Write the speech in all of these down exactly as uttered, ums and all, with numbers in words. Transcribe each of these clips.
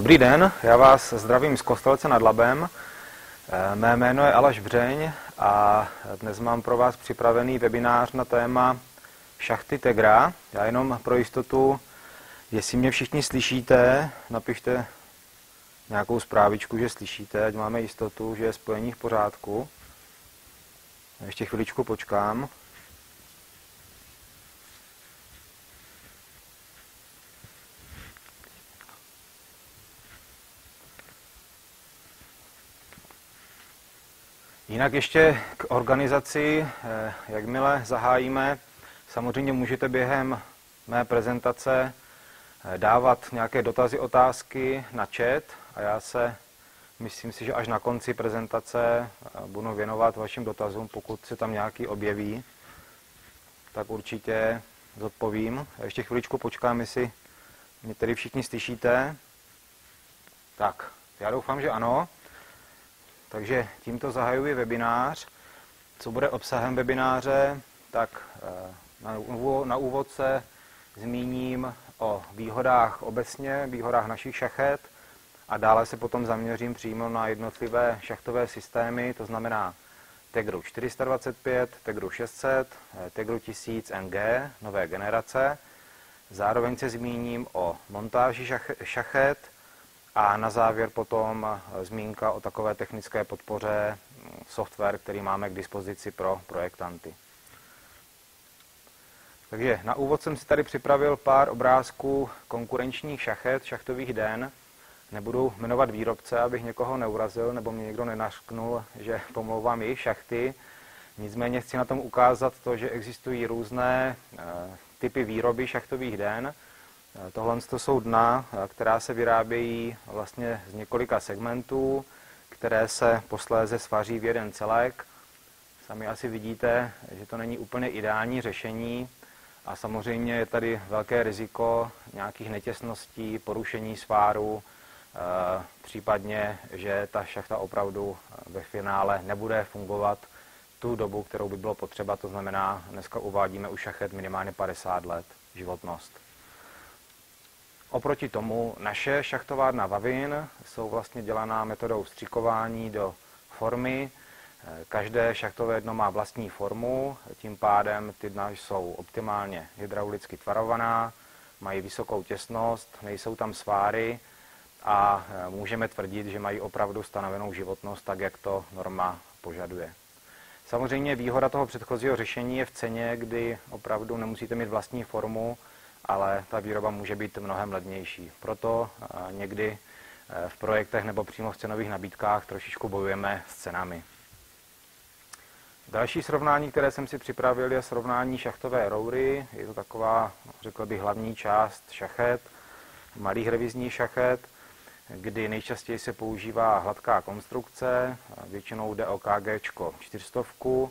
Dobrý den, já vás zdravím z Kostelce nad Labem. Mé jméno je Aleš Břeň a dnes mám pro vás připravený webinář na téma šachty Tegra. Já jenom pro jistotu, jestli mě všichni slyšíte, napište nějakou zprávičku, že slyšíte, ať máme jistotu, že je spojení v pořádku. Ještě chviličku počkám. Jinak ještě k organizaci, jakmile zahájíme, samozřejmě můžete během mé prezentace dávat nějaké dotazy, otázky na chat a já se, myslím si, že až na konci prezentace budu věnovat vašim dotazům, pokud se tam nějaký objeví, tak určitě zodpovím. Ještě chviličku počkám, jestli mě tady všichni slyšíte. Tak, já doufám, že ano. Takže tímto zahajuji webinář. Co bude obsahem webináře, tak na úvod se zmíním o výhodách obecně, výhodách našich šachet a dále se potom zaměřím přímo na jednotlivé šachtové systémy, to znamená Tegru čtyři sta dvacet pět, Tegru šest set, Tegru tisíc N G, nové generace. Zároveň se zmíním o montáži šachet a na závěr potom zmínka o takové technické podpoře, software, který máme k dispozici pro projektanty. Takže na úvod jsem si tady připravil pár obrázků konkurenčních šachet, šachtových den. Nebudu jmenovat výrobce, abych někoho neurazil, nebo mě někdo nenařknul, že pomlouvám jejich šachty. Nicméně chci na tom ukázat to, že existují různé typy výroby šachtových den. Tohle jsou dna, která se vyrábějí vlastně z několika segmentů, které se posléze svaří v jeden celek. Sami asi vidíte, že to není úplně ideální řešení a samozřejmě je tady velké riziko nějakých netěsností, porušení sváru, případně, že ta šachta opravdu ve finále nebude fungovat tu dobu, kterou by bylo potřeba, to znamená, dneska uvádíme u šachet minimálně padesát let životnost. Oproti tomu naše šachtovárna Vavin jsou vlastně dělaná metodou vstřikování do formy. Každé šachtové dno má vlastní formu, tím pádem ty dna jsou optimálně hydraulicky tvarovaná, mají vysokou těsnost, nejsou tam sváry a můžeme tvrdit, že mají opravdu stanovenou životnost tak, jak to norma požaduje. Samozřejmě výhoda toho předchozího řešení je v ceně, kdy opravdu nemusíte mít vlastní formu, ale ta výroba může být mnohem levnější. Proto někdy v projektech nebo přímo v cenových nabídkách trošičku bojujeme s cenami. Další srovnání, které jsem si připravil, je srovnání šachtové roury. Je to taková, řekl bych, hlavní část šachet, malých revizních šachet, kdy nejčastěji se používá hladká konstrukce, většinou jde o K G čtyři sta,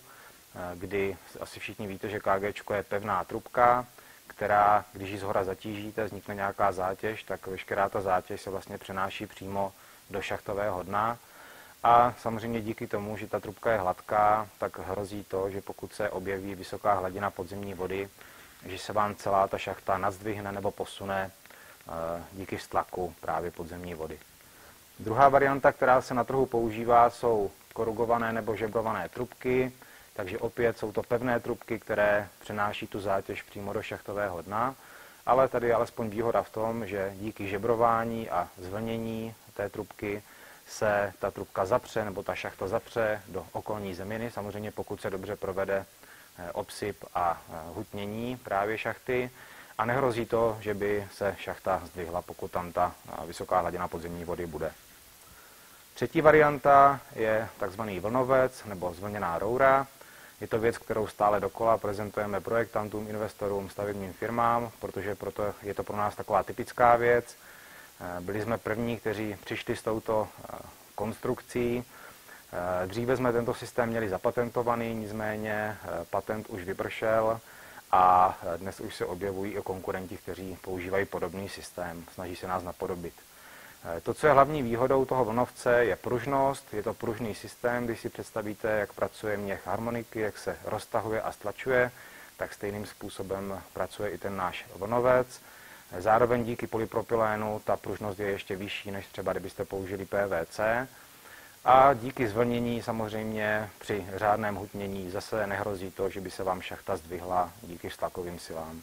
kdy asi všichni víte, že K G je pevná trubka, která, když ji zhora zatížíte, vznikne nějaká zátěž, tak veškerá ta zátěž se vlastně přenáší přímo do šachtového dna. A samozřejmě díky tomu, že ta trubka je hladká, tak hrozí to, že pokud se objeví vysoká hladina podzemní vody, že se vám celá ta šachta nazdvihne nebo posune díky vztlaku právě podzemní vody. Druhá varianta, která se na trhu používá, jsou korugované nebo žebrované trubky. Takže opět jsou to pevné trubky, které přenáší tu zátěž přímo do šachtového dna, ale tady je alespoň výhoda v tom, že díky žebrování a zvlnění té trubky se ta trubka zapře nebo ta šachta zapře do okolní zeminy, samozřejmě pokud se dobře provede obsyp a hutnění právě šachty a nehrozí to, že by se šachta zdvihla, pokud tam ta vysoká hladina podzemní vody bude. Třetí varianta je takzvaný vlnovec nebo zvlněná roura. Je to věc, kterou stále dokola prezentujeme projektantům, investorům, stavebním firmám, protože proto je to pro nás taková typická věc. Byli jsme první, kteří přišli s touto konstrukcí. Dříve jsme tento systém měli zapatentovaný, nicméně patent už vypršel a dnes už se objevují i konkurenti, kteří používají podobný systém, snaží se nás napodobit. To, co je hlavní výhodou toho vlnovce, je pružnost. Je to pružný systém, když si představíte, jak pracuje měch harmoniky, jak se roztahuje a stlačuje, tak stejným způsobem pracuje i ten náš vlnovec. Zároveň díky polypropylénu ta pružnost je ještě vyšší, než třeba kdybyste použili P V C. A díky zvlnění samozřejmě při řádném hutnění zase nehrozí to, že by se vám šachta zdvihla díky vztlakovým silám.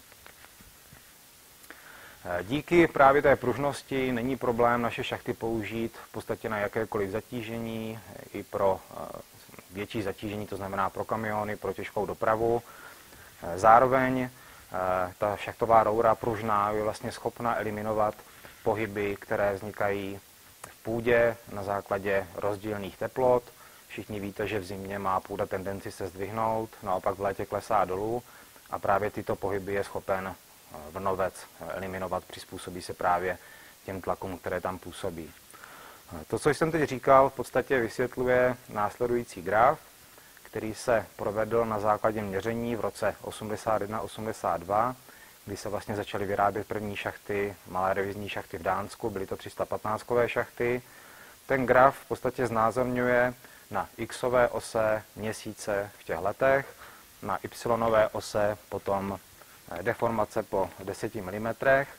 Díky právě té pružnosti není problém naše šachty použít v podstatě na jakékoliv zatížení, i pro větší zatížení, to znamená pro kamiony, pro těžkou dopravu. Zároveň ta šachtová roura pružná je vlastně schopna eliminovat pohyby, které vznikají v půdě na základě rozdílných teplot. Všichni víte, že v zimě má půda tendenci se zdvihnout, naopak v létě klesá dolů a právě tyto pohyby je schopen vlnovec eliminovat, přizpůsobí se právě těm tlakům, které tam působí. To, co jsem teď říkal, v podstatě vysvětluje následující graf, který se provedl na základě měření v roce osmdesát jedna osmdesát dva, kdy se vlastně začaly vyrábět první šachty, malé revizní šachty v Dánsku, byly to tři sta patnáctkové šachty. Ten graf v podstatě znázorňuje na xové ose měsíce v těch letech, na y ose potom deformace po deseti milimetrech.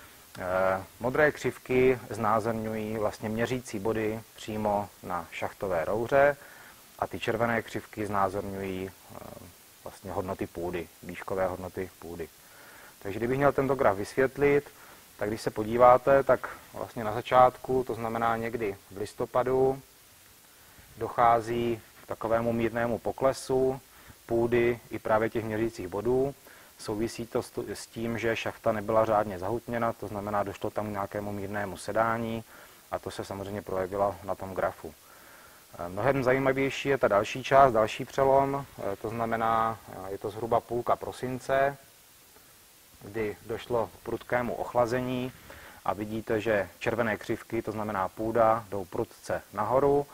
Modré křivky znázorňují vlastně měřící body přímo na šachtové rouře a ty červené křivky znázorňují vlastně hodnoty půdy, výškové hodnoty půdy. Takže kdybych měl tento graf vysvětlit, tak když se podíváte, tak vlastně na začátku, to znamená někdy v listopadu, dochází k takovému mírnému poklesu půdy i právě těch měřících bodů. Souvisí to s tím, že šachta nebyla řádně zahutněna, to znamená, došlo tam k nějakému mírnému sedání a to se samozřejmě projevilo na tom grafu. Mnohem zajímavější je ta další část, další přelom, to znamená, je to zhruba půlka prosince, kdy došlo k prudkému ochlazení a vidíte, že červené křivky, to znamená půda, jdou prudce nahoru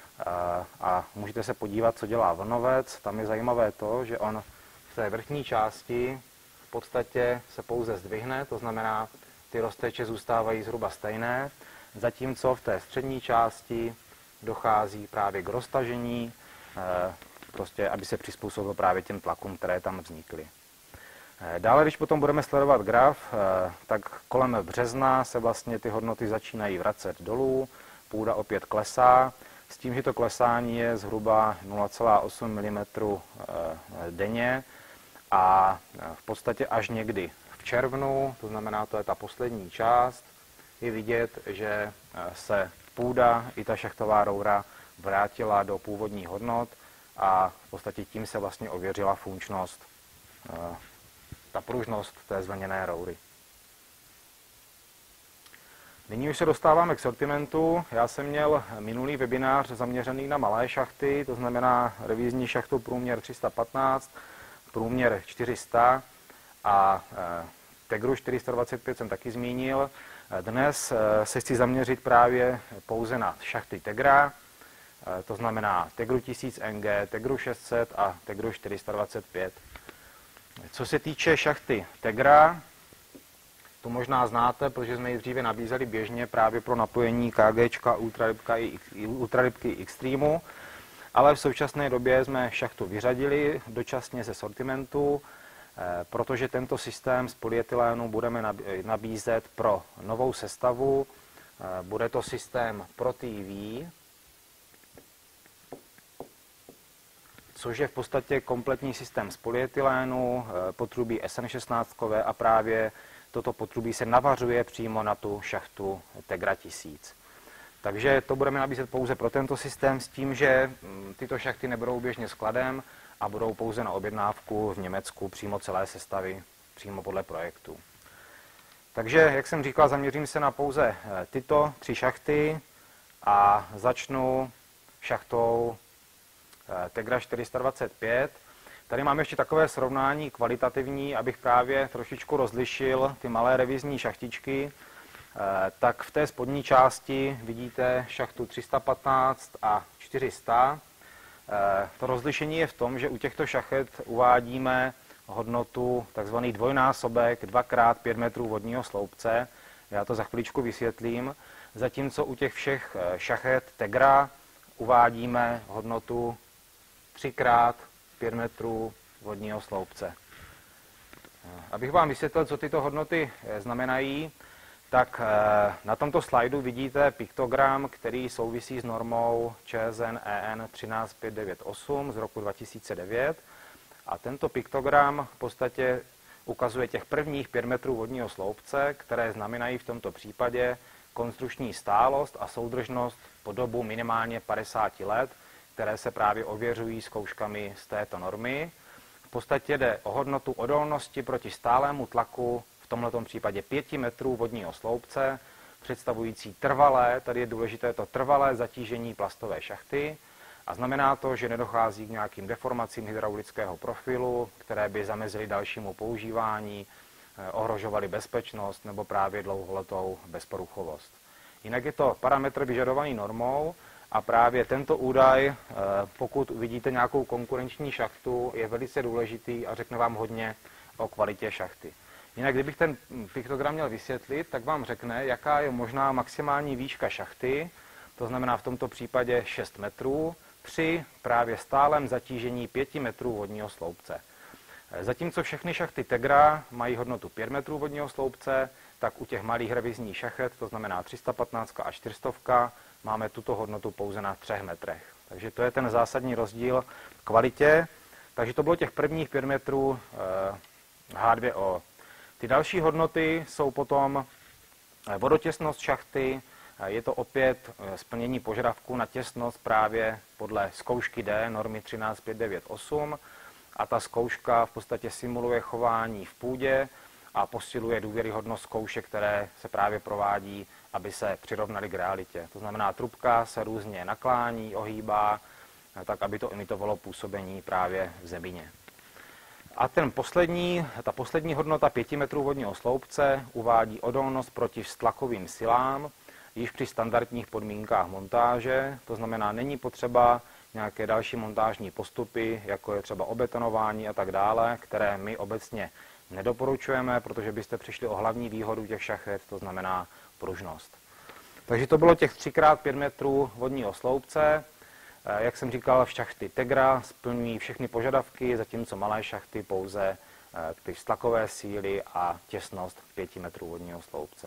a můžete se podívat, co dělá vlnovec. Tam je zajímavé to, že on v té vrchní části v podstatě se pouze zdvihne, to znamená, ty rozteče zůstávají zhruba stejné, zatímco v té střední části dochází právě k roztažení, prostě aby se přizpůsobil právě těm tlakům, které tam vznikly. Dále, když potom budeme sledovat graf, tak kolem března se vlastně ty hodnoty začínají vracet dolů, půda opět klesá, s tím, že to klesání je zhruba nula celá osm milimetrů denně a v podstatě až někdy v červnu, to znamená, to je ta poslední část, je vidět, že se půda i ta šachtová roura vrátila do původních hodnot a v podstatě tím se vlastně ověřila funkčnost, ta pružnost té zvlněné roury. Nyní už se dostáváme k sortimentu. Já jsem měl minulý webinář zaměřený na malé šachty, to znamená revizní šachtu průměr tři sta patnáct, průměr čtyři sta a Tegru čtyři sta dvacet pět jsem taky zmínil. Dnes se chci zaměřit právě pouze na šachty Tegra, to znamená Tegru tisíc N G, Tegru šest set a Tegru čtyři sta dvacet pět. Co se týče šachty Tegra, to možná znáte, protože jsme ji dříve nabízeli běžně právě pro napojení KGčka, ultralipka i ultralipky Xtreamu, ale v současné době jsme šachtu vyřadili dočasně ze sortimentu, protože tento systém z polyetylénu budeme nabízet pro novou sestavu. Bude to systém Pro T V, což je v podstatě kompletní systém z polyetylénu, potrubí S N šestnáct a právě toto potrubí se navařuje přímo na tu šachtu Tegra tisíc. Takže to budeme nabízet pouze pro tento systém s tím, že tyto šachty nebudou běžně skladem a budou pouze na objednávku v Německu přímo celé sestavy, přímo podle projektu. Takže, jak jsem říkal, zaměřím se na pouze tyto tři šachty a začnu šachtou Tegra čtyři sta dvacet pět. Tady mám ještě takové srovnání kvalitativní, abych právě trošičku rozlišil ty malé revizní šachtičky. Tak v té spodní části vidíte šachtu tři sta patnáct a čtyři sta. To rozlišení je v tom, že u těchto šachet uvádíme hodnotu tzv. Dvojnásobek dva krát pět metrů vodního sloupce. Já to za chviličku vysvětlím. Zatímco u těch všech šachet Tegra uvádíme hodnotu tři krát pět metrů vodního sloupce. Abych vám vysvětlil, co tyto hodnoty znamenají, tak na tomto slajdu vidíte piktogram, který souvisí s normou ČSN E N třináct pět devět osm z roku dva tisíce devět. A tento piktogram v podstatě ukazuje těch prvních pět metrů vodního sloupce, které znamenají v tomto případě konstrukční stálost a soudržnost po dobu minimálně padesát let, které se právě ověřují zkouškami z této normy. V podstatě jde o hodnotu odolnosti proti stálému tlaku, v tomto případě pět metrů vodního sloupce, představující trvalé, tady je důležité to trvalé zatížení plastové šachty, a znamená to, že nedochází k nějakým deformacím hydraulického profilu, které by zamezily dalšímu používání, ohrožovaly bezpečnost nebo právě dlouholetou bezporuchovost. Jinak je to parametr vyžadovaný normou a právě tento údaj, pokud uvidíte nějakou konkurenční šachtu, je velice důležitý a řekne vám hodně o kvalitě šachty. Jinak, kdybych ten piktogram měl vysvětlit, tak vám řekne, jaká je možná maximální výška šachty, to znamená v tomto případě šest metrů, při právě stálem zatížení pět metrů vodního sloupce. Zatímco všechny šachty Tegra mají hodnotu pět metrů vodního sloupce, tak u těch malých revizních šachet, to znamená tři sta patnáct a čtyři sta, máme tuto hodnotu pouze na třech metrech. Takže to je ten zásadní rozdíl v kvalitě. Takže to bylo těch prvních pět metrů H dvě O. Ty další hodnoty jsou potom vodotěsnost šachty, je to opět splnění požadavků na těsnost právě podle zkoušky D normy třináct pět devět osm a ta zkouška v podstatě simuluje chování v půdě a posiluje důvěryhodnost zkoušek, které se právě provádí, aby se přirovnaly k realitě. To znamená, trubka se různě naklání, ohýbá, tak aby to imitovalo působení právě v zemině. A ten poslední, ta poslední hodnota pět metrů vodního sloupce uvádí odolnost proti tlakovým silám již při standardních podmínkách montáže, to znamená, není potřeba nějaké další montážní postupy, jako je třeba obetonování a tak dále, které my obecně nedoporučujeme, protože byste přišli o hlavní výhodu těch šachet, to znamená pružnost. Takže to bylo těch tři krát pět metrů vodního sloupce. Jak jsem říkal, šachty Tegra splňují všechny požadavky, zatímco malé šachty pouze ty tlakové síly a těsnost pět metrů vodního sloupce.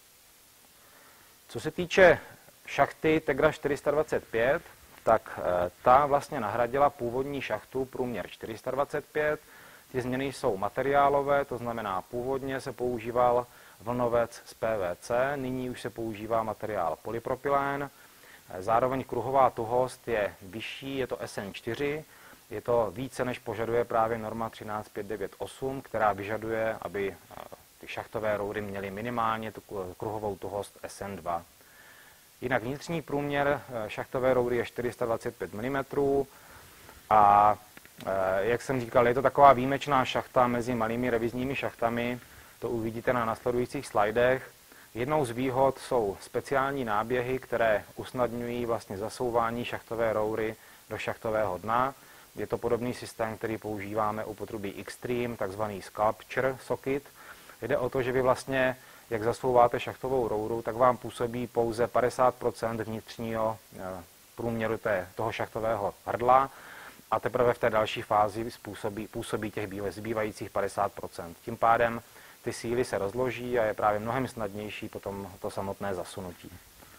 Co se týče šachty Tegra čtyři sta dvacet pět, tak ta vlastně nahradila původní šachtu průměr čtyři sta dvacet pět. Ty změny jsou materiálové, to znamená původně se používal vlnovec z P V C, nyní už se používá materiál polypropylén. Zároveň kruhová tuhost je vyšší, je to S N čtyři, je to více, než požaduje právě norma třináct pět devět osm, která vyžaduje, aby ty šachtové roury měly minimálně tu kruhovou tuhost S N dva. Jinak vnitřní průměr šachtové roury je čtyři sta dvacet pět milimetrů a jak jsem říkal, je to taková výjimečná šachta mezi malými revizními šachtami, to uvidíte na následujících slajdech. Jednou z výhod jsou speciální náběhy, které usnadňují vlastně zasouvání šachtové roury do šachtového dna. Je to podobný systém, který používáme u potrubí Xtreme, takzvaný Sculpture Socket. Jde o to, že vy vlastně, jak zasouváte šachtovou rouru, tak vám působí pouze padesát procent vnitřního průměru té, toho šachtového hrdla a teprve v té další fázi působí, působí těch zbývajících padesát procent. Tím pádem ty síly se rozloží a je právě mnohem snadnější potom to samotné zasunutí.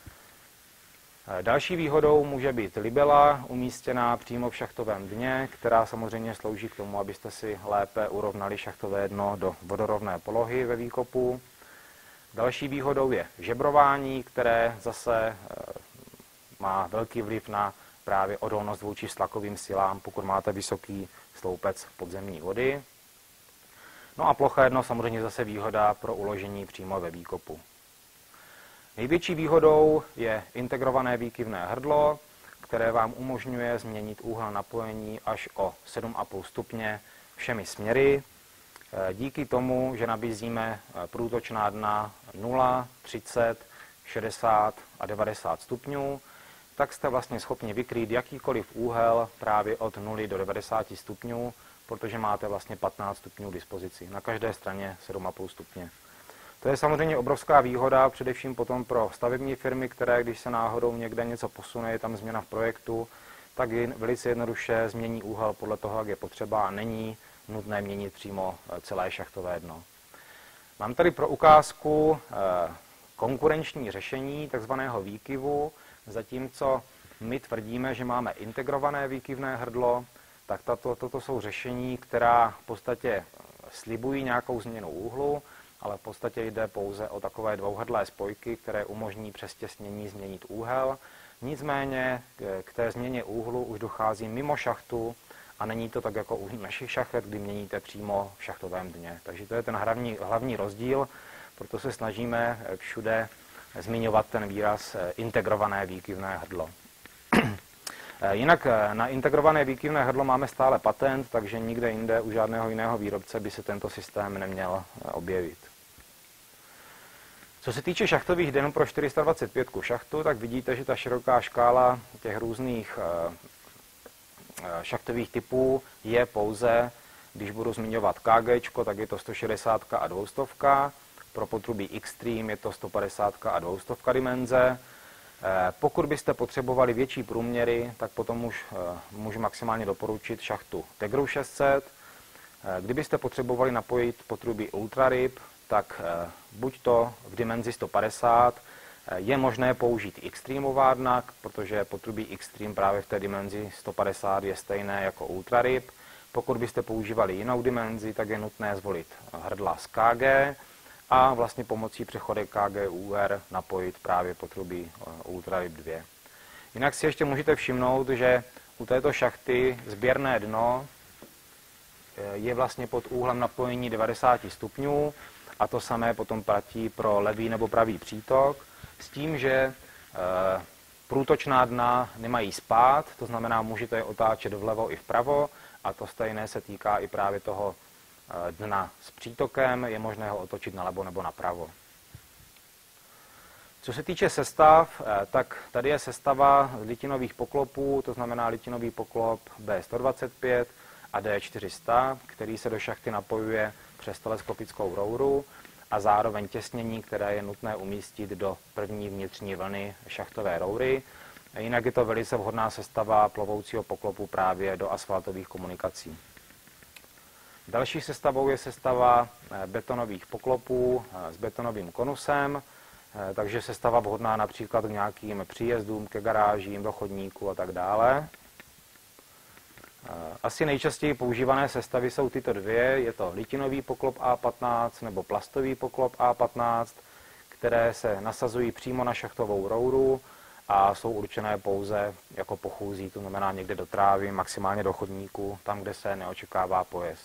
Další výhodou může být libela umístěná přímo v šachtovém dně, která samozřejmě slouží k tomu, abyste si lépe urovnali šachtové dno do vodorovné polohy ve výkopu. Další výhodou je žebrování, které zase má velký vliv na právě odolnost vůči tlakovým silám, pokud máte vysoký sloupec podzemní vody. No a plocha jedno samozřejmě zase výhoda pro uložení přímo ve výkopu. Největší výhodou je integrované výkyvné hrdlo, které vám umožňuje změnit úhel napojení až o sedm a půl stupně všemi směry. Díky tomu, že nabízíme průtočná dna nula, třicet, šedesát a devadesát stupňů, tak jste vlastně schopni vykrýt jakýkoliv úhel právě od nuly do devadesáti stupňů, protože máte vlastně patnáct stupňů k dispozici. Na každé straně sedm a půl stupně. To je samozřejmě obrovská výhoda, především potom pro stavební firmy, které, když se náhodou někde něco posune, je tam změna v projektu, tak velice jednoduše změní úhel podle toho, jak je potřeba a není nutné měnit přímo celé šachtové dno. Mám tady pro ukázku konkurenční řešení takzvaného výkyvu, zatímco my tvrdíme, že máme integrované výkyvné hrdlo, tak tato, toto jsou řešení, která v podstatě slibují nějakou změnu úhlu, ale v podstatě jde pouze o takové dvouhrdlé spojky, které umožní přes těsnění změnit úhel. Nicméně k té změně úhlu už dochází mimo šachtu a není to tak jako u našich šachet, kdy měníte přímo v šachtovém dně. Takže to je ten hlavní, hlavní rozdíl, proto se snažíme všude zmiňovat ten výraz integrované výkyvné hrdlo. Jinak na integrované výkyvné hrdlo máme stále patent, takže nikde jinde u žádného jiného výrobce by se tento systém neměl objevit. Co se týče šachtových denů pro čtyři sta dvacet pět šachtu, tak vidíte, že ta široká škála těch různých šachtových typů je pouze, když budu zmiňovat K G, tak je to sto šedesát a dvě stě, pro potrubí Xtreme je to sto padesát a dvě stě dimenze. Pokud byste potřebovali větší průměry, tak potom už můžu maximálně doporučit šachtu Tegru šest set. Kdybyste potřebovali napojit potrubí Ultrarib, tak buď to v dimenzi sto padesát, je možné použít Xtremeová dna, protože potrubí Xtreme právě v té dimenzi sto padesát je stejné jako Ultrarib. Pokud byste používali jinou dimenzi, tak je nutné zvolit hrdla z K G a vlastně pomocí přechodek K G U R napojit právě potrubí Ultrarib dva. Jinak si ještě můžete všimnout, že u této šachty sběrné dno je vlastně pod úhlem napojení devadesát stupňů a to samé potom platí pro levý nebo pravý přítok, s tím, že průtočná dna nemají spád, to znamená, můžete je otáčet vlevo i vpravo a to stejné se týká i právě toho dna s přítokem, je možné ho otočit nalevo nebo napravo. Co se týče sestav, tak tady je sestava litinových poklopů, to znamená litinový poklop B sto dvacet pět a D čtyři sta, který se do šachty napojuje přes teleskopickou rouru a zároveň těsnění, které je nutné umístit do první vnitřní vlny šachtové roury. Jinak je to velice vhodná sestava plovoucího poklopu právě do asfaltových komunikací. Další sestavou je sestava betonových poklopů s betonovým konusem, takže sestava vhodná například k nějakým příjezdům, ke garážím, do chodníku a tak dále. Asi nejčastěji používané sestavy jsou tyto dvě, je to litinový poklop A patnáct nebo plastový poklop A patnáct, které se nasazují přímo na šachtovou rouru a jsou určené pouze jako pochůzí, to znamená někde do trávy, maximálně do chodníku, tam, kde se neočekává pojezd.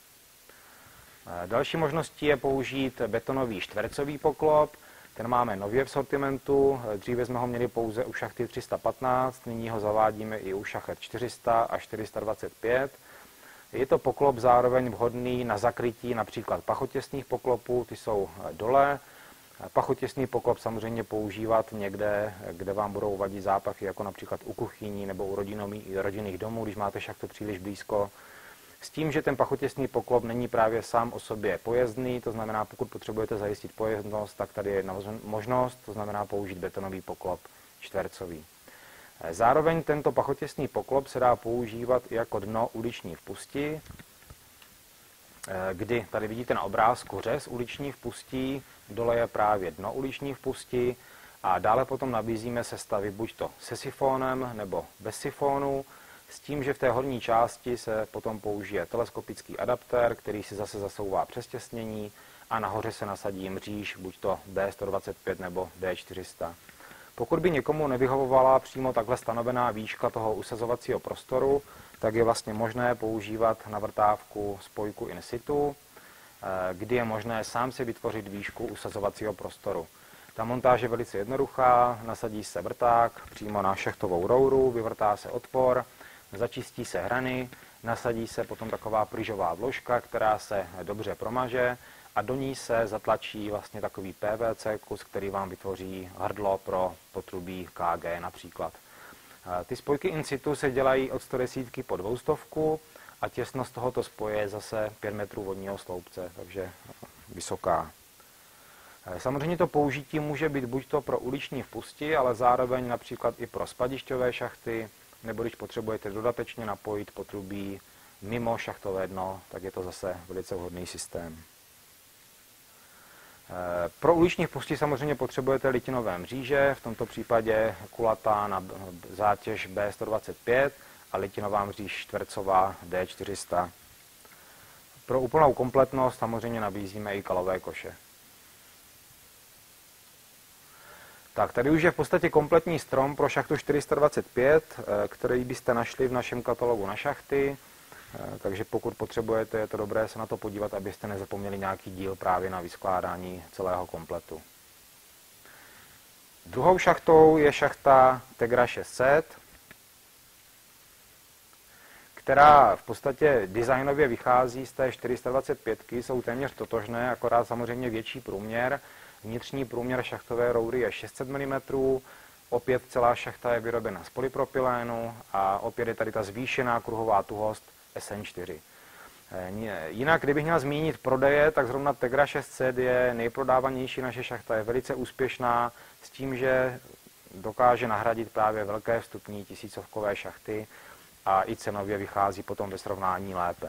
Další možností je použít betonový čtvercový poklop, ten máme nově v sortimentu, dříve jsme ho měli pouze u šachty tři sta patnáct, nyní ho zavádíme i u šachet čtyři sta a čtyři sta dvacet pět. Je to poklop zároveň vhodný na zakrytí například pachotěsných poklopů, ty jsou dole. Pachotěsný poklop samozřejmě používat někde, kde vám budou vadit zápachy, jako například u kuchyní nebo u rodinných domů, když máte šachtu příliš blízko. S tím, že ten pachotěsný poklop není právě sám o sobě pojezdný, to znamená, pokud potřebujete zajistit pojezdnost, tak tady je jedna možnost, to znamená použít betonový poklop čtvercový. Zároveň tento pachotěsný poklop se dá používat i jako dno uliční vpustí, kdy tady vidíte na obrázku řez uliční vpustí, dole je právě dno uliční vpustí a dále potom nabízíme sestavy buď to se sifónem nebo bez sifónu, s tím, že v té horní části se potom použije teleskopický adaptér, který si zase zasouvá přes těsnění a nahoře se nasadí mříž, buď to D sto dvacet pět nebo D čtyři sta. Pokud by někomu nevyhovovala přímo takhle stanovená výška toho usazovacího prostoru, tak je vlastně možné používat na vrtávku spojku in situ, kdy je možné sám si vytvořit výšku usazovacího prostoru. Ta montáž je velice jednoduchá, nasadí se vrták přímo na šachtovou rouru, vyvrtá se otvor, začistí se hrany, nasadí se potom taková pryžová vložka, která se dobře promaže a do ní se zatlačí vlastně takový P V C kus, který vám vytvoří hrdlo pro potrubí K G například. Ty spojky in situ se dělají od sto deset po dvě stě a těsnost tohoto spoje je zase pět metrů vodního sloupce, takže vysoká. Samozřejmě to použití může být buď to pro uliční vpustí, ale zároveň například i pro spadišťové šachty, nebo když potřebujete dodatečně napojit potrubí mimo šachtové dno, tak je to zase velice vhodný systém. Pro uliční vpustí samozřejmě potřebujete litinové mříže, v tomto případě kulatá na zátěž B sto dvacet pět a litinová mříž čtvercová D čtyři sta. Pro úplnou kompletnost samozřejmě nabízíme i kalové koše. Tak, tady už je v podstatě kompletní strom pro šachtu čtyři sta dvacet pět, který byste našli v našem katalogu na šachty. Takže pokud potřebujete, je to dobré se na to podívat, abyste nezapomněli nějaký díl právě na vyskládání celého kompletu. Druhou šachtou je šachta Tegra šest set, která v podstatě designově vychází z té čtyři sta dvacet pět, jsou téměř totožné, akorát samozřejmě větší průměr. Vnitřní průměr šachtové roury je šest set milimetrů, opět celá šachta je vyrobena z polypropylénu a opět je tady ta zvýšená kruhová tuhost S N čtyři. Jinak, kdybych měl zmínit prodeje, tak zrovna Tegra šest set je nejprodávanější naše šachta, je velice úspěšná s tím, že dokáže nahradit právě velké vstupní tisícovkové šachty a i cenově vychází potom ve srovnání lépe.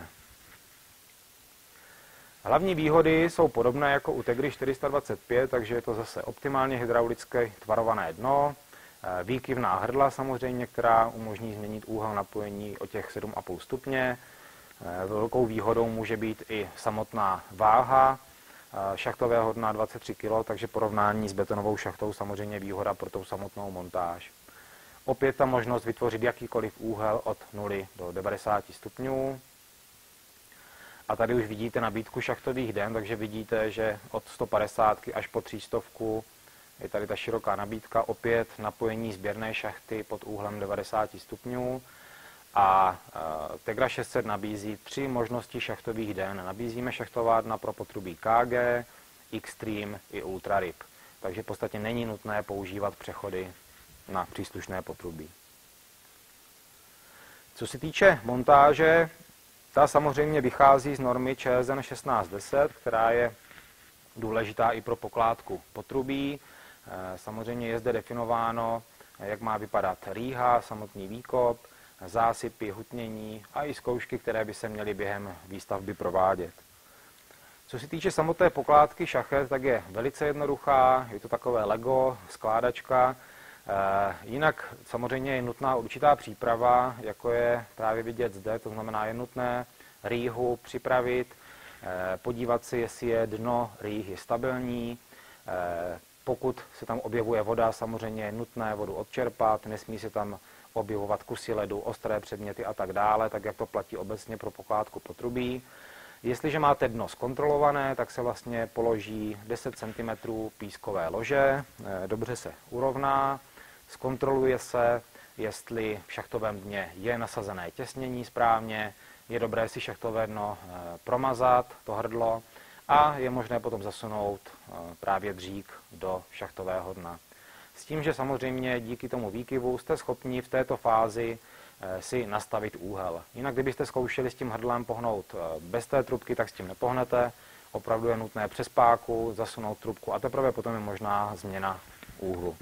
Hlavní výhody jsou podobné jako u Tegry čtyři sta dvacet pět, takže je to zase optimálně hydraulicky tvarované dno, výkyvná hrdla samozřejmě, která umožní změnit úhel napojení o těch sedm a půl stupně. Velkou výhodou může být i samotná váha šachtového dna dvacet tři kilogramů, takže porovnání s betonovou šachtou samozřejmě výhoda pro tou samotnou montáž. Opět ta možnost vytvořit jakýkoliv úhel od nuly do devadesáti stupňů. A tady už vidíte nabídku šachtových den, takže vidíte, že od sto padesát až po tři sta je tady ta široká nabídka, opět napojení sběrné šachty pod úhlem devadesát stupňů. A Tegra šest set nabízí tři možnosti šachtových den. Nabízíme šachtová dna pro potrubí K G, Xtreme i Ultra Rip. Takže v podstatě není nutné používat přechody na příslušné potrubí. Co se týče montáže, ta samozřejmě vychází z normy Č S N šestnáct deset, která je důležitá i pro pokládku potrubí. Samozřejmě je zde definováno, jak má vypadat rýha, samotný výkop, zásypy, hutnění a i zkoušky, které by se měly během výstavby provádět. Co se týče samotné pokládky šachet, tak je velice jednoduchá, je to takové Lego, skládačka. Jinak samozřejmě je nutná určitá příprava, jako je právě vidět zde, to znamená je nutné rýhu připravit, podívat si, jestli je dno rýhy stabilní. Pokud se tam objevuje voda, samozřejmě je nutné vodu odčerpat, nesmí se tam objevovat kusy ledu, ostré předměty a tak dále, tak jak to platí obecně pro pokládku potrubí. Jestliže máte dno zkontrolované, tak se vlastně položí deset centimetrů pískové lože, dobře se urovná, zkontroluje se, jestli v šachtovém dně je nasazené těsnění správně, je dobré si šachtové dno promazat, to hrdlo, a je možné potom zasunout právě dřík do šachtového dna. S tím, že samozřejmě díky tomu výkyvu jste schopni v této fázi si nastavit úhel. Jinak, kdybyste zkoušeli s tím hrdlem pohnout bez té trubky, tak s tím nepohnete. Opravdu je nutné přes páku zasunout trubku a teprve potom je možná změna úhlu.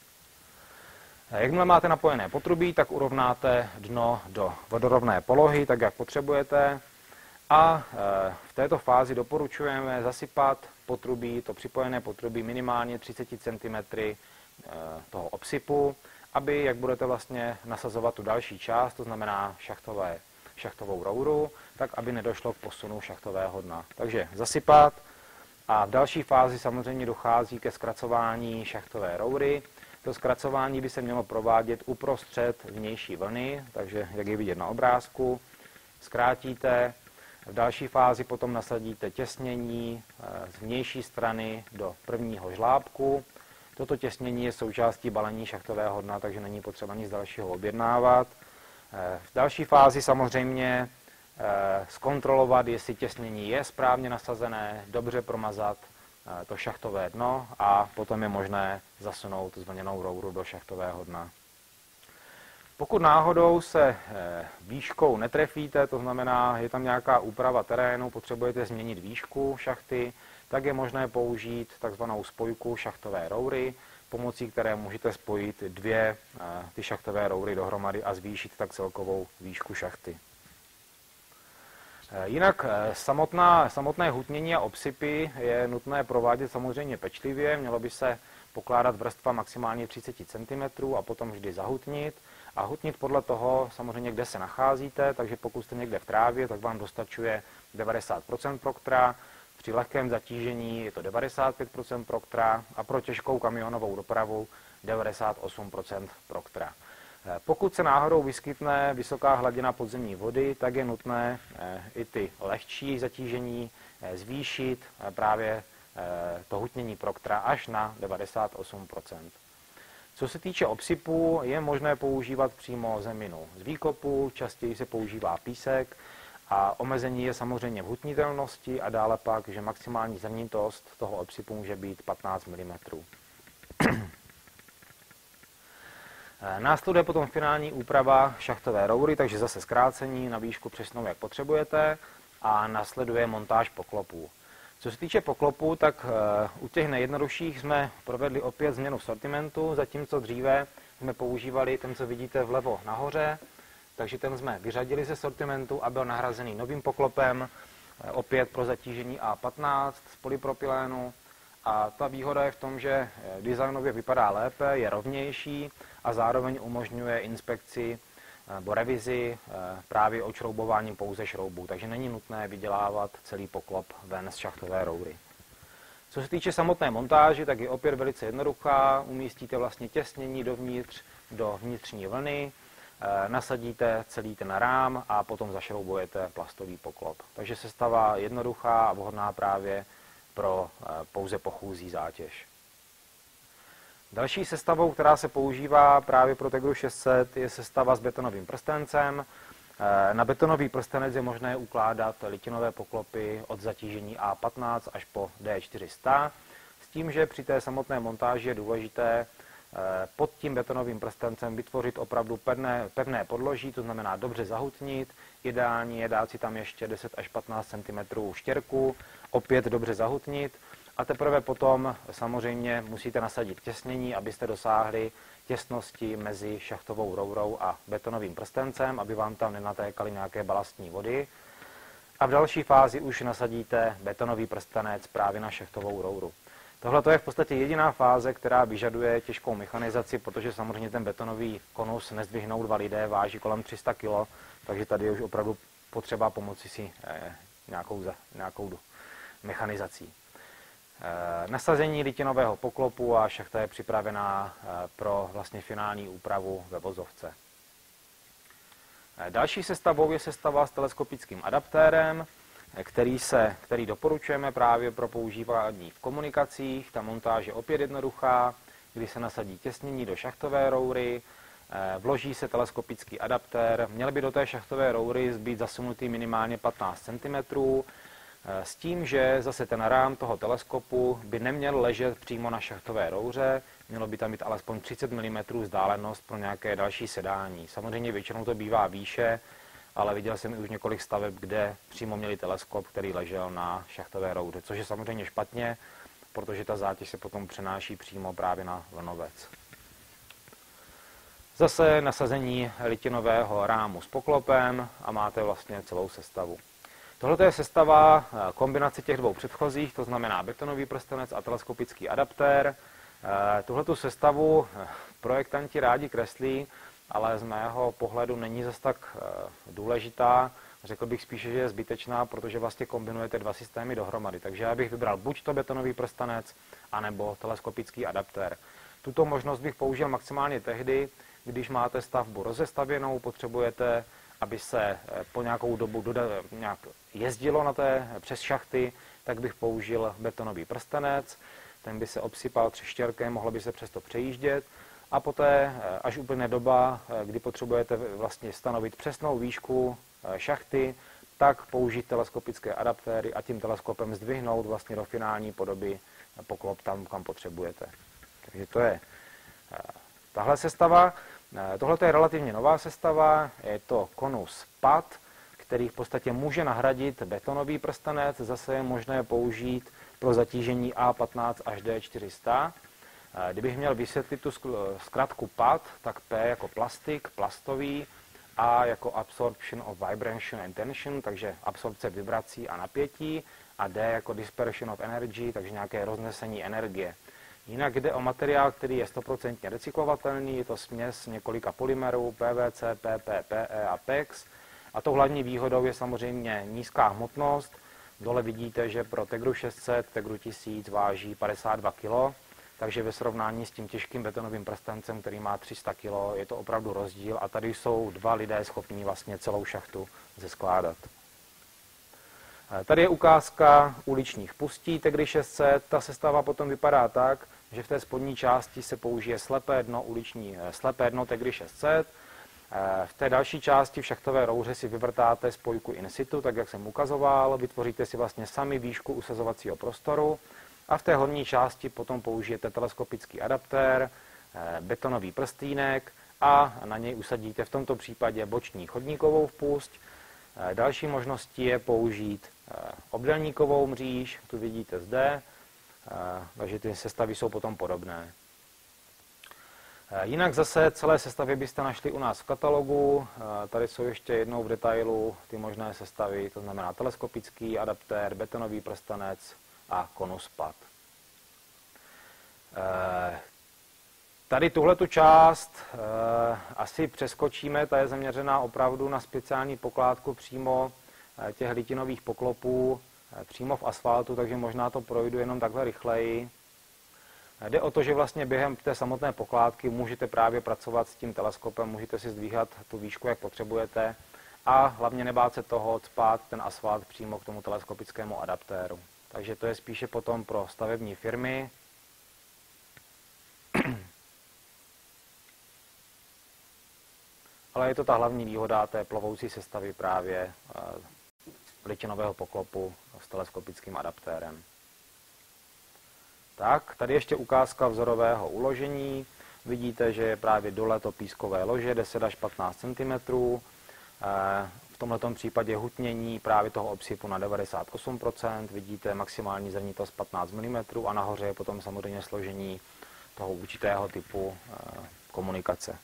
Jakmile máte napojené potrubí, tak urovnáte dno do vodorovné polohy, tak jak potřebujete. A v této fázi doporučujeme zasypat potrubí, to připojené potrubí minimálně třicet centimetrů toho obsypu, aby, jak budete vlastně nasazovat tu další část, to znamená šachtové, šachtovou rouru, tak aby nedošlo k posunu šachtového dna. Takže zasypat a v další fázi samozřejmě dochází ke zkracování šachtové roury. To zkracování by se mělo provádět uprostřed vnější vlny, takže jak je vidět na obrázku, zkrátíte. V další fázi potom nasadíte těsnění z vnější strany do prvního žlábku. Toto těsnění je součástí balení šachtového dna, takže není potřeba nic dalšího objednávat. V další fázi samozřejmě zkontrolovat, jestli těsnění je správně nasazené, dobře promazat to šachtové dno a potom je možné zasunout zvlněnou rouru do šachtového dna. Pokud náhodou se výškou netrefíte, to znamená, je tam nějaká úprava terénu, potřebujete změnit výšku šachty, tak je možné použít takzvanou spojku šachtové roury, pomocí které můžete spojit dvě ty šachtové roury dohromady a zvýšit tak celkovou výšku šachty. Jinak samotná, samotné hutnění a obsypy je nutné provádět samozřejmě pečlivě. Mělo by se pokládat vrstva maximálně třicet centimetrů a potom vždy zahutnit. A hutnit podle toho samozřejmě, kde se nacházíte, takže pokud jste někde v trávě, tak vám dostačuje devadesát procent Proctra, při lehkém zatížení je to devadesát pět procent Proctra a pro těžkou kamionovou dopravu devadesát osm procent Proctra. Pokud se náhodou vyskytne vysoká hladina podzemní vody, tak je nutné i ty lehčí zatížení zvýšit právě to hutnění Proctra až na devadesát osm procent. Co se týče obsypu, je možné používat přímo zeminu z výkopu, častěji se používá písek a omezení je samozřejmě v hutnitelnosti a dále pak, že maximální zrnitost toho obsypu může být patnáct milimetrů. Následuje potom finální úprava šachtové roury, takže zase zkrácení na výšku přesnou, jak potřebujete, a následuje montáž poklopů. Co se týče poklopů, tak u těch nejjednodušších jsme provedli opět změnu sortimentu, zatímco dříve jsme používali ten, co vidíte vlevo nahoře, takže ten jsme vyřadili ze sortimentu a byl nahrazený novým poklopem, opět pro zatížení A patnáct z polypropylénu. A ta výhoda je v tom, že designově vypadá lépe, je rovnější a zároveň umožňuje inspekci nebo revizi právě odšroubováním pouze šroubů, takže není nutné vydělávat celý poklop ven z šachtové roury. Co se týče samotné montáže, tak je opět velice jednoduchá, umístíte vlastně těsnění dovnitř do vnitřní vlny, nasadíte celý ten rám a potom zašroubujete plastový poklop. Takže sestava jednoduchá a vhodná právě pro pouze pochůzí zátěž. Další sestavou, která se používá právě pro Tegru šest set, je sestava s betonovým prstencem. Na betonový prstenec je možné ukládat litinové poklopy od zatížení A patnáct až po D čtyři sta, s tím, že při té samotné montáži je důležité pod tím betonovým prstencem vytvořit opravdu pevné, pevné podloží, to znamená dobře zahutnit, ideální je dát si tam ještě deset až patnáct centimetrů štěrku, opět dobře zahutnit a teprve potom samozřejmě musíte nasadit těsnění, abyste dosáhli těsnosti mezi šachtovou rourou a betonovým prstencem, aby vám tam nenatékaly nějaké balastní vody. A v další fázi už nasadíte betonový prstenec právě na šachtovou rouru. Tohle je v podstatě jediná fáze, která vyžaduje těžkou mechanizaci, protože samozřejmě ten betonový konus nezdvihnou dva lidé, váží kolem tři sta kilo, takže tady je už opravdu potřeba pomoci si nějakou, nějakou mechanizací. Nasazení litinového poklopu a šachta je připravená pro vlastně finální úpravu ve vozovce. Další sestavou je sestava s teleskopickým adaptérem, který, se, který doporučujeme právě pro používání v komunikacích. Ta montáž je opět jednoduchá, kdy se nasadí těsnění do šachtové roury, vloží se teleskopický adaptér, měl by do té šachtové roury být zasunutý minimálně patnáct centimetrů, s tím, že zase ten rám toho teleskopu by neměl ležet přímo na šachtové rouře, mělo by tam být alespoň třicet milimetrů vzdálenost pro nějaké další sedání. Samozřejmě většinou to bývá výše, ale viděl jsem už několik staveb, kde přímo měli teleskop, který ležel na šachtové rouře, což je samozřejmě špatně, protože ta zátěž se potom přenáší přímo právě na vlnovec. Zase nasazení litinového rámu s poklopem a máte vlastně celou sestavu. Tohle je sestava kombinace těch dvou předchozích, to znamená betonový prstenec a teleskopický adaptér. Tuhletu sestavu projektanti rádi kreslí, ale z mého pohledu není zas tak důležitá. Řekl bych spíše, že je zbytečná, protože vlastně kombinujete dva systémy dohromady. Takže já bych vybral buď to betonový prstenec, anebo teleskopický adaptér. Tuto možnost bych použil maximálně tehdy, když máte stavbu rozestavěnou, potřebujete, aby se po nějakou dobu nějak jezdilo na té, přes šachty, tak bych použil betonový prstenec, ten by se obsypal třeštěrkem, mohlo by se přesto přejíždět a poté, až uplyne doba, kdy potřebujete vlastně stanovit přesnou výšku šachty, tak použít teleskopické adaptéry a tím teleskopem zdvihnout vlastně do finální podoby poklop tam, kam potřebujete. Takže to je tahle sestava. Tohle je relativně nová sestava, je to konus P A T, který v podstatě může nahradit betonový prstenec, zase je možné použít pro zatížení A patnáct až D čtyři sta. Kdybych měl vysvětlit tu zkratku P A T, tak P jako plastik, plastový, A jako absorption of vibration and tension, takže absorpce vibrací a napětí, a D jako dispersion of energy, takže nějaké roznesení energie. Jinak jde o materiál, který je sto procent recyklovatelný, je to směs několika polymerů, P V C, P P, P E a P E X. A tou hlavní výhodou je samozřejmě nízká hmotnost. Dole vidíte, že pro Tegru šest set, Tegru tisíc váží padesát dva kilogramů, takže ve srovnání s tím těžkým betonovým prstencem, který má tři sta kilogramů, je to opravdu rozdíl a tady jsou dva lidé schopní vlastně celou šachtu zeskládat. Tady je ukázka uličních pustí Tegry šest set. Ta sestava potom vypadá tak, že v té spodní části se použije slepé dno, uliční, slepé dno Tegry šest set. V té další části v šachtové rouře si vyvrtáte spojku in situ, tak jak jsem ukazoval, vytvoříte si vlastně sami výšku usazovacího prostoru a v té horní části potom použijete teleskopický adaptér, betonový prstýnek a na něj usadíte v tomto případě boční chodníkovou vpusť. Další možností je použít obdélníkovou mříž, tu vidíte zde, takže ty sestavy jsou potom podobné. Jinak zase celé sestavy byste našli u nás v katalogu. Tady jsou ještě jednou v detailu ty možné sestavy, to znamená teleskopický adaptér, betonový prstenec a konuspad. Tady tuhletu část asi přeskočíme, ta je zaměřená opravdu na speciální pokládku přímo těch litinových poklopů, přímo v asfaltu, takže možná to projdu jenom takhle rychleji. Jde o to, že vlastně během té samotné pokládky můžete právě pracovat s tím teleskopem, můžete si zdvíhat tu výšku, jak potřebujete a hlavně nebát se toho cpát ten asfalt přímo k tomu teleskopickému adaptéru. Takže to je spíše potom pro stavební firmy. Ale je to ta hlavní výhoda té plovoucí sestavy právě litinového poklopu s teleskopickým adaptérem. Tak, tady ještě ukázka vzorového uložení. Vidíte, že je právě dole to pískové lože deset až patnáct centimetrů. V tomto případě hutnění právě toho obsypu na devadesát osm procent. Vidíte maximální zrnitost patnáct milimetrů a nahoře je potom samozřejmě složení toho určitého typu komunikace.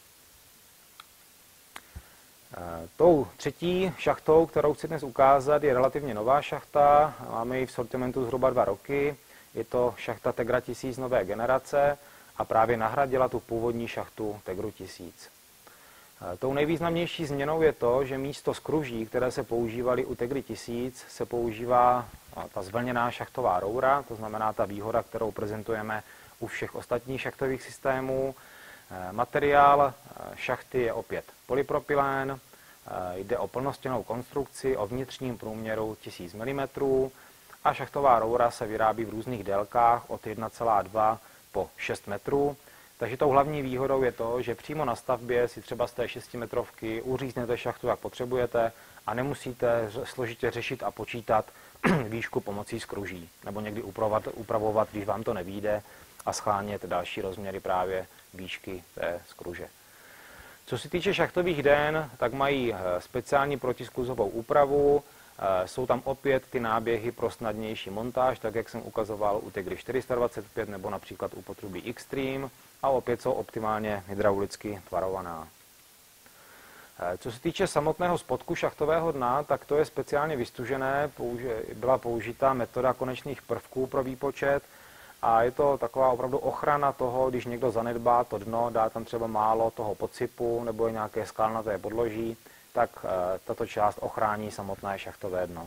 Tou třetí šachtou, kterou chci dnes ukázat, je relativně nová šachta. Máme ji v sortimentu zhruba dva roky. Je to šachta Tegra tisíc nové generace a právě nahradila tu původní šachtu Tegru tisíc. Tou nejvýznamnější změnou je to, že místo skruží, které se používaly u Tegry tisíc, se používá ta zvlněná šachtová roura, to znamená ta výhoda, kterou prezentujeme u všech ostatních šachtových systémů. Materiál šachty je opět polypropylén, jde o plnostěnnou konstrukci o vnitřním průměru tisíc milimetrů a šachtová roura se vyrábí v různých délkách od jedna celá dva po šest metrů. Takže tou hlavní výhodou je to, že přímo na stavbě si třeba z té šestimetrovky uříznete šachtu, jak potřebujete a nemusíte složitě řešit a počítat výšku pomocí skruží nebo někdy upravovat, upravovat, když vám to nevyjde a schánět další rozměry právě výšky té skruže. Co se týče šachtových den, tak mají speciální protiskluzovou úpravu, jsou tam opět ty náběhy pro snadnější montáž, tak jak jsem ukazoval u Tegry čtyři sta dvacet pět nebo například u potrubí Xtreme a opět jsou optimálně hydraulicky tvarovaná. Co se týče samotného spodku šachtového dna, tak to je speciálně vystužené, byla použita metoda konečných prvků pro výpočet a je to taková opravdu ochrana toho, když někdo zanedbá to dno, dá tam třeba málo toho podsypu nebo je nějaké skalnaté podloží, tak tato část ochrání samotné šachtové dno.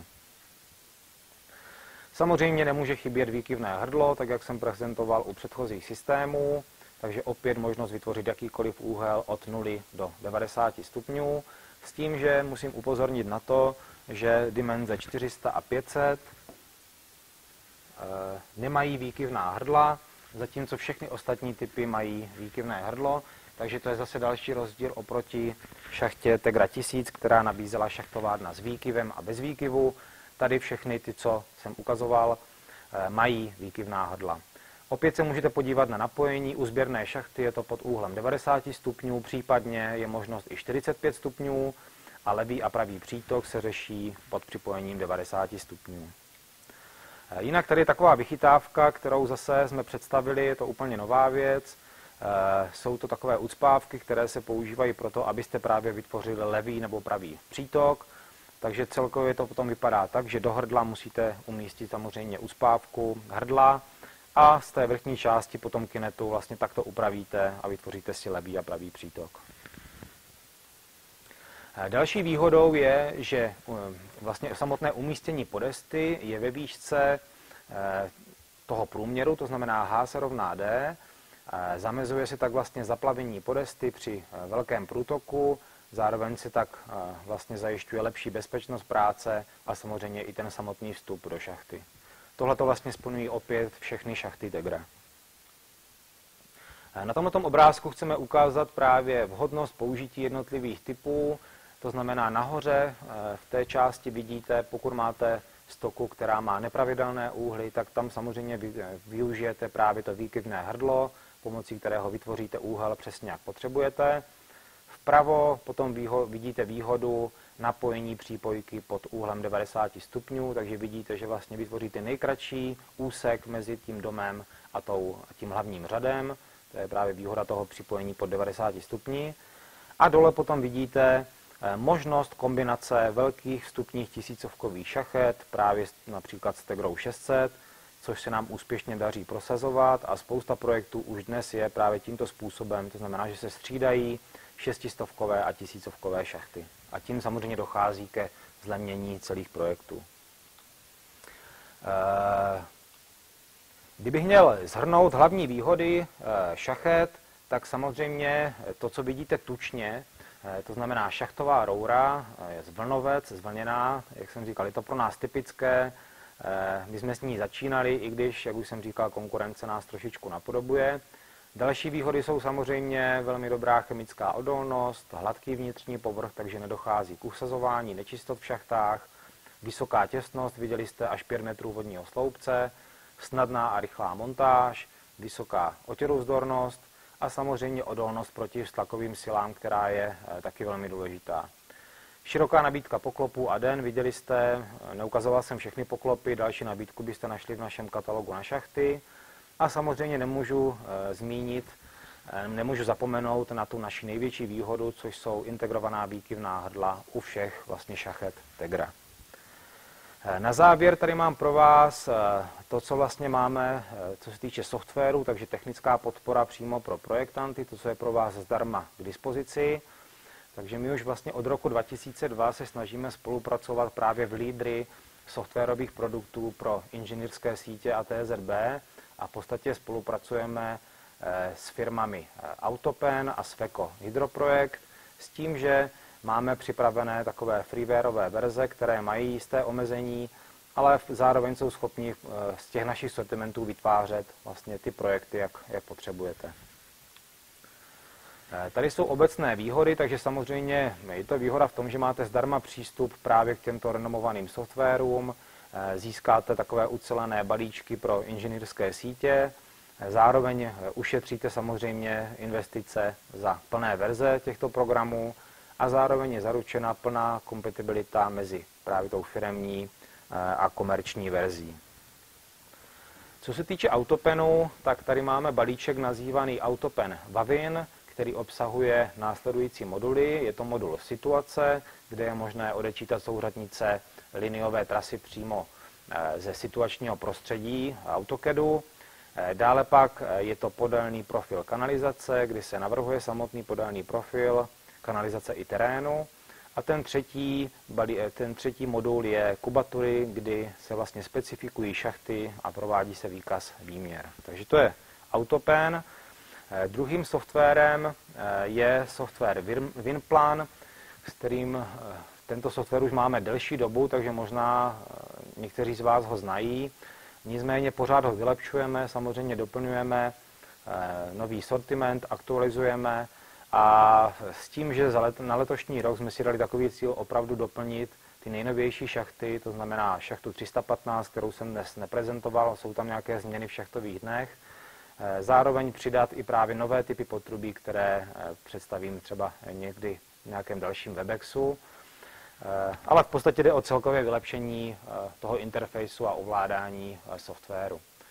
Samozřejmě nemůže chybět výkyvné hrdlo, tak jak jsem prezentoval u předchozích systémů, takže opět možnost vytvořit jakýkoliv úhel od nuly do devadesáti stupňů, s tím, že musím upozornit na to, že dimenze čtyři sta a pět set e, nemají výkyvná hrdla, zatímco všechny ostatní typy mají výkyvné hrdlo, takže to je zase další rozdíl oproti šachtě Tegra tisíc, která nabízela šachtová dna s výkyvem a bez výkyvu. Tady všechny ty, co jsem ukazoval, mají výkyvná hrdla. Opět se můžete podívat na napojení. U sběrné šachty je to pod úhlem devadesát stupňů, případně je možnost i čtyřicet pět stupňů a levý a pravý přítok se řeší pod připojením devadesát stupňů. Jinak tady je taková vychytávka, kterou zase jsme představili, je to úplně nová věc. Jsou to takové ucpávky, které se používají proto, abyste právě vytvořili levý nebo pravý přítok. Takže celkově to potom vypadá tak, že do hrdla musíte umístit samozřejmě ucpávku hrdla a z té vrchní části potom kinetu vlastně takto upravíte a vytvoříte si levý a pravý přítok. Další výhodou je, že vlastně samotné umístění podesty je ve výšce toho průměru, to znamená H se rovná D. Zamezuje se tak vlastně zaplavení podesty při velkém průtoku, zároveň se tak vlastně zajišťuje lepší bezpečnost práce a samozřejmě i ten samotný vstup do šachty. Tohle to vlastně splňují opět všechny šachty Tegra. Na tomto obrázku chceme ukázat právě vhodnost použití jednotlivých typů. To znamená, nahoře v té části vidíte, pokud máte stoku, která má nepravidelné úhly, tak tam samozřejmě využijete právě to výkyvné hrdlo, pomocí kterého vytvoříte úhel přesně jak potřebujete. Vpravo potom výho- vidíte výhodu napojení přípojky pod úhlem devadesát stupňů, takže vidíte, že vlastně vytvoříte nejkratší úsek mezi tím domem a tou, tím hlavním řadem. To je právě výhoda toho připojení pod devadesát stupňů. A dole potom vidíte možnost kombinace velkých vstupních tisícovkových šachet, právě například s Tegrou šest set, což se nám úspěšně daří prosazovat a spousta projektů už dnes je právě tímto způsobem, to znamená, že se střídají šestistovkové a tisícovkové šachty. A tím samozřejmě dochází ke zlevnění celých projektů. Kdybych měl shrnout hlavní výhody šachet, tak samozřejmě to, co vidíte tučně, to znamená šachtová roura, je z vlnovec, zvlněná, jak jsem říkal, je to pro nás typické. My jsme s ní začínali, i když, jak už jsem říkal, konkurence nás trošičku napodobuje. Další výhody jsou samozřejmě velmi dobrá chemická odolnost, hladký vnitřní povrch, takže nedochází k usazování nečistot v šachtách, vysoká těsnost, viděli jste až pět metrů vodního sloupce, snadná a rychlá montáž, vysoká otěrovzdornost a samozřejmě odolnost proti tlakovým silám, která je taky velmi důležitá. Široká nabídka poklopů a den, viděli jste, neukazoval jsem všechny poklopy, další nabídku byste našli v našem katalogu na šachty. A samozřejmě nemůžu e, zmínit, e, nemůžu zapomenout na tu naši největší výhodu, což jsou integrovaná výkyvná hrdla u všech vlastně šachet Tegra. E, na závěr tady mám pro vás e, to, co vlastně máme, e, co se týče softwaru, takže technická podpora přímo pro projektanty, to, co je pro vás zdarma k dispozici. Takže my už vlastně od roku dva tisíce dva se snažíme spolupracovat právě v lídry softwarových produktů pro inženýrské sítě a T Z B a v podstatě spolupracujeme s firmami Autopen a Sweco Hydroprojekt s tím, že máme připravené takové freewareové verze, které mají jisté omezení, ale zároveň jsou schopni z těch našich sortimentů vytvářet vlastně ty projekty, jak, jak potřebujete. Tady jsou obecné výhody, takže samozřejmě je to výhoda v tom, že máte zdarma přístup právě k těmto renomovaným softwarům, získáte takové ucelené balíčky pro inženýrské sítě, zároveň ušetříte samozřejmě investice za plné verze těchto programů a zároveň je zaručena plná kompatibilita mezi právě tou firemní a komerční verzí. Co se týče Autopenu, tak tady máme balíček nazývaný Autopen Vavin, který obsahuje následující moduly. Je to modul situace, kde je možné odečítat souřadnice liniové trasy přímo ze situačního prostředí AutoCADu. Dále pak je to podélný profil kanalizace, kdy se navrhuje samotný podélný profil kanalizace i terénu. A ten třetí, ten třetí modul je kubatury, kdy se vlastně specifikují šachty a provádí se výkaz výměr. Takže to je Autopen. Druhým softwarem je software Winplan, s kterým tento software už máme delší dobu, takže možná někteří z vás ho znají. Nicméně pořád ho vylepšujeme, samozřejmě doplňujeme nový sortiment, aktualizujeme a s tím, že na letošní rok jsme si dali takový cíl opravdu doplnit ty nejnovější šachty, to znamená šachtu tři sta patnáct, kterou jsem dnes neprezentoval, jsou tam nějaké změny v šachtových dnech. Zároveň přidat i právě nové typy potrubí, které představím třeba někdy v nějakém dalším Webexu. Ale v podstatě jde o celkové vylepšení toho interfejsu a ovládání softwaru.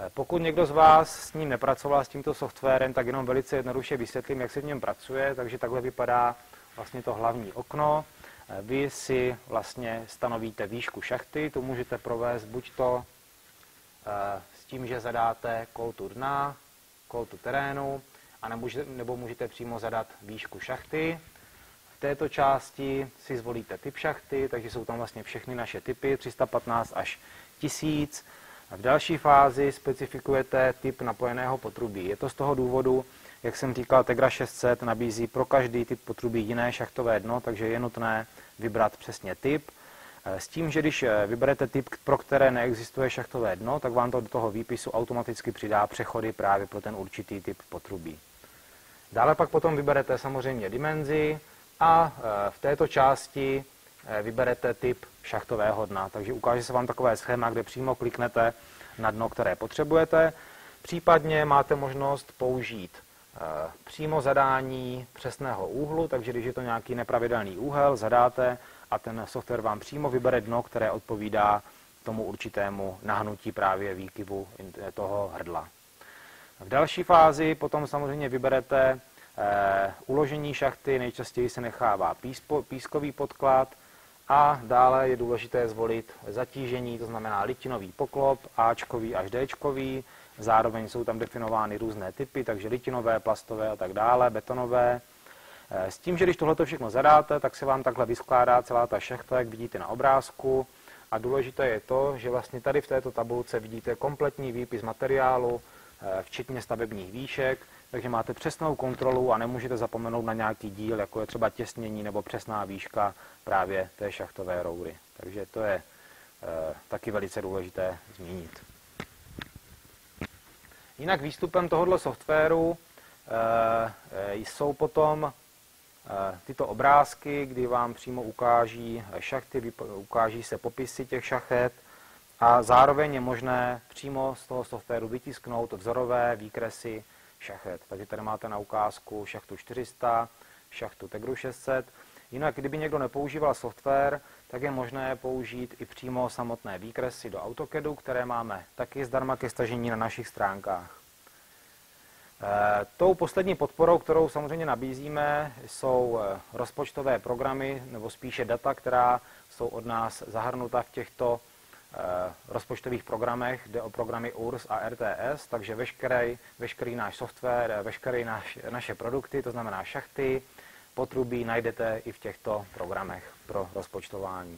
Pokud někdo z vás s ním nepracoval, s tímto softwarem, tak jenom velice jednoduše vysvětlím, jak se v něm pracuje. Takže takhle vypadá vlastně to hlavní okno. Vy si vlastně stanovíte výšku šachty, to můžete provést buď to s tím, že zadáte koltu dna, koltu terénu, a nebo můžete přímo zadat výšku šachty. V této části si zvolíte typ šachty, takže jsou tam vlastně všechny naše typy, tři sta patnáct až tisíc. V další fázi specifikujete typ napojeného potrubí. Je to z toho důvodu, jak jsem říkal, Tegra šest set nabízí pro každý typ potrubí jiné šachtové dno, takže je nutné vybrat přesně typ. S tím, že když vyberete typ, pro které neexistuje šachtové dno, tak vám to do toho výpisu automaticky přidá přechody právě pro ten určitý typ potrubí. Dále pak potom vyberete samozřejmě dimenzi a v této části vyberete typ šachtového dna. Takže ukáže se vám takové schéma, kde přímo kliknete na dno, které potřebujete. Případně máte možnost použít přímo zadání přesného úhlu, takže když je to nějaký nepravidelný úhel, zadáte a ten software vám přímo vybere dno, které odpovídá tomu určitému nahnutí právě výkyvu toho hrdla. V další fázi potom samozřejmě vyberete eh, uložení šachty, nejčastěji se nechává píspo, pískový podklad a dále je důležité zvolit zatížení, to znamená litinový poklop, Ačkový až Dčkový, zároveň jsou tam definovány různé typy, takže litinové, plastové a tak dále, betonové. S tím, že když tohleto všechno zadáte, tak se vám takhle vyskládá celá ta šachta, jak vidíte na obrázku. A důležité je to, že vlastně tady v této tabulce vidíte kompletní výpis materiálu, včetně stavebních výšek, takže máte přesnou kontrolu a nemůžete zapomenout na nějaký díl, jako je třeba těsnění nebo přesná výška právě té šachtové roury. Takže to je e, taky velice důležité zmínit. Jinak výstupem tohoto softwaru e, jsou potom e, tyto obrázky, kdy vám přímo ukáží šachty, ukáží se popisy těch šachet a zároveň je možné přímo z toho softwaru vytisknout vzorové výkresy šachet. Takže tady máte na ukázku šachtu čtyři sta, šachtu Tegru šest set. Jinak, kdyby někdo nepoužíval software, tak je možné použít i přímo samotné výkresy do AutoCADu, které máme taky zdarma ke stažení na našich stránkách. E, tou poslední podporou, kterou samozřejmě nabízíme, jsou rozpočtové programy, nebo spíše data, která jsou od nás zahrnuta v těchto e, rozpočtových programech. Jde o programy U R S a R T S, takže veškerý, veškerý náš software, veškeré naš, naše produkty, to znamená šachty, potrubí, najdete i v těchto programech pro rozpočtování.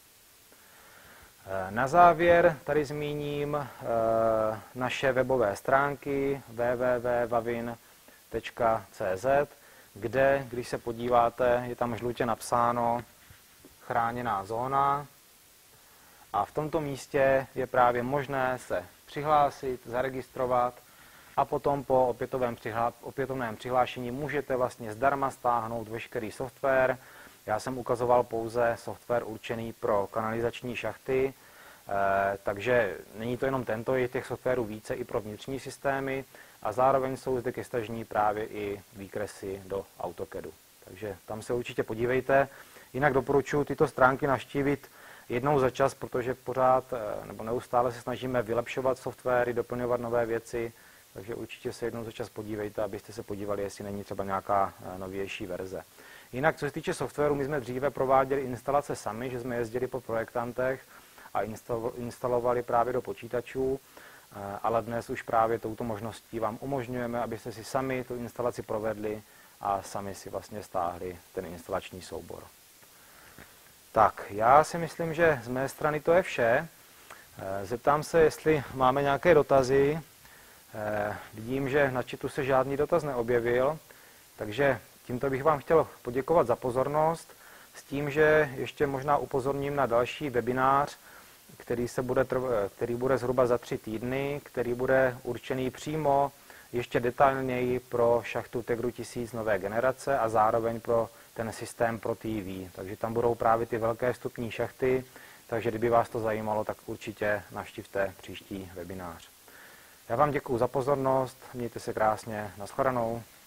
Na závěr tady zmíním naše webové stránky w w w tečka vavin tečka c z, kde, když se podíváte, je tam žlutě napsáno chráněná zóna a v tomto místě je právě možné se přihlásit, zaregistrovat a potom po opětovném, přihlá, opětovném přihlášení můžete vlastně zdarma stáhnout veškerý software. Já jsem ukazoval pouze software určený pro kanalizační šachty, eh, takže není to jenom tento, je těch softwarů více i pro vnitřní systémy a zároveň jsou zde ke stažení právě i výkresy do AutoCADu. Takže tam se určitě podívejte. Jinak doporučuji tyto stránky navštívit jednou za čas, protože pořád nebo neustále se snažíme vylepšovat softwary, doplňovat nové věci, takže určitě se jednou za čas podívejte, abyste se podívali, jestli není třeba nějaká novější verze. Jinak, co se týče softwaru, my jsme dříve prováděli instalace sami, že jsme jezdili po projektantech a instalovali právě do počítačů, ale dnes už právě touto možností vám umožňujeme, abyste si sami tu instalaci provedli a sami si vlastně stáhli ten instalační soubor. Tak, já si myslím, že z mé strany to je vše. Zeptám se, jestli máme nějaké dotazy. Vidím, že na chatu se žádný dotaz neobjevil, takže tímto bych vám chtěl poděkovat za pozornost s tím, že ještě možná upozorním na další webinář, který, se bude, který bude zhruba za tři týdny, který bude určený přímo ještě detailněji pro šachtu Tegru tisíc nové generace a zároveň pro ten systém pro T V. Takže tam budou právě ty velké vstupní šachty, takže kdyby vás to zajímalo, tak určitě navštivte příští webinář. Já vám děkuji za pozornost, mějte se krásně, nashledanou.